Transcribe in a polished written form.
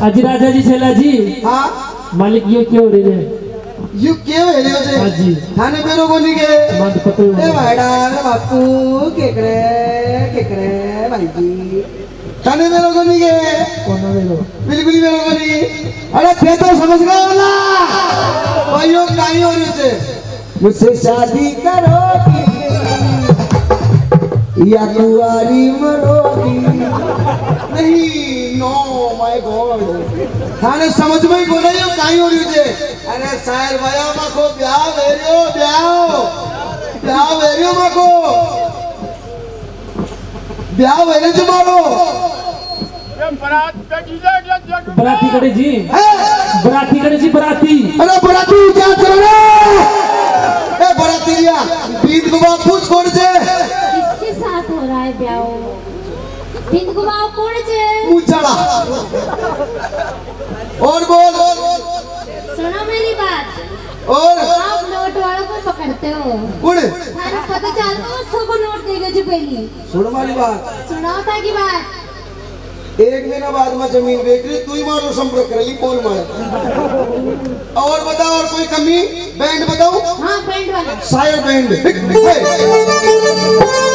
अजी राजा जी छेला जी हाँ मालिक ये क्यों रे यू क्यों है रे हाँ जी थाने बेरो को नहीं के मत पतो ए भाईडा बापू केकरे भाई जी थाने बेरो को नहीं के कौन बेरो बिल्कुल ही बेरो को नहीं अरे फिर तो समझ गए वाला भाइयों नहीं हो रही से मुझसे शादी करोगी या कुंवारी मरोगी नहीं नो माय गॉड थाने समझ में ही बोला यो काई हो रही है अरे शायर भैया माको ब्याह वेरियो माको ब्याह वेरे तुम्हारो बराती कड़े जी बराती कड़े जी बराती अरे बराती क्या कर रहे ए बरातीरिया बीत गुबा पूछ कौन से किसके साथ हो रहा है ब्याह बीत गुबा कौन से पूछड़ा और बोल सुनो मेरी बात और आप नोट वालों को पकड़ते हो कौन थाने पता चलता उसको को नोट देगा जो पहली सुन हमारी बात सुनाओ था की बात एक महीना बाद में जमीन बेच रही तू ही मारो संपर्क कर ली कौन मारे और बताओ और कोई कमी बैंड बताओ हाँ बैंड वाला शायर बैंड